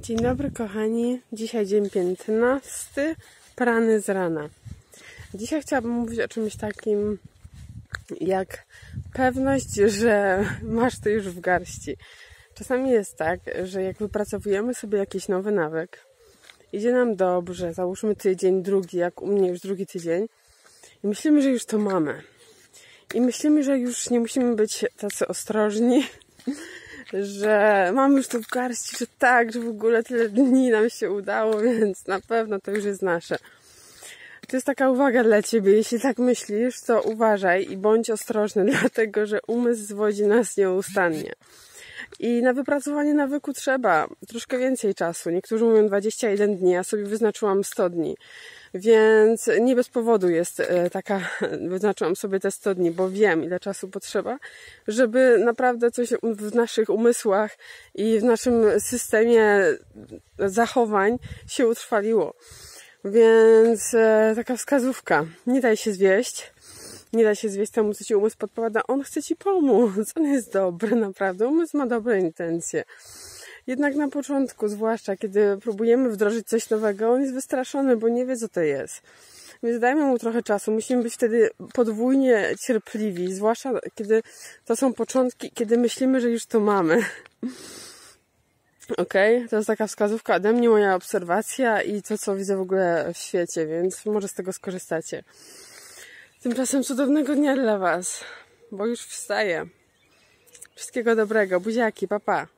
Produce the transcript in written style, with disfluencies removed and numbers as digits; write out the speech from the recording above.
Dzień dobry kochani, dzisiaj dzień 15, prany z rana. Dzisiaj chciałabym mówić o czymś takim jak pewność, że masz to już w garści. Czasami jest tak, że jak wypracowujemy sobie jakiś nowy nawyk, idzie nam dobrze, załóżmy tydzień, drugi, jak u mnie już drugi tydzień i myślimy, że już to mamy. I myślimy, że już nie musimy być tacy ostrożni, że mamy już to w garści, że tak, że w ogóle tyle dni nam się udało, więc na pewno to już jest nasze. To jest taka uwaga dla Ciebie. Jeśli tak myślisz, to uważaj i bądź ostrożny, dlatego że umysł zwodzi nas nieustannie. I na wypracowanie nawyku trzeba troszkę więcej czasu. Niektórzy mówią 21 dni, ja sobie wyznaczyłam 100 dni. Więc nie bez powodu jest wyznaczyłam sobie te 100 dni, bo wiem, ile czasu potrzeba, żeby naprawdę coś w naszych umysłach i w naszym systemie zachowań się utrwaliło. Więc taka wskazówka. Nie daj się zwieść. Nie da się zwieść temu, co Ci umysł podpowiada. On chce Ci pomóc. On jest dobry, naprawdę. Umysł ma dobre intencje. Jednak na początku, zwłaszcza kiedy próbujemy wdrożyć coś nowego, on jest wystraszony, bo nie wie, co to jest. Więc dajmy mu trochę czasu. Musimy być wtedy podwójnie cierpliwi, zwłaszcza kiedy to są początki, kiedy myślimy, że już to mamy. Okej? To jest taka wskazówka ode mnie, moja obserwacja i to, co widzę w ogóle w świecie, więc może z tego skorzystacie. Tymczasem cudownego dnia dla Was, bo już wstaję. Wszystkiego dobrego. Buziaki, pa pa.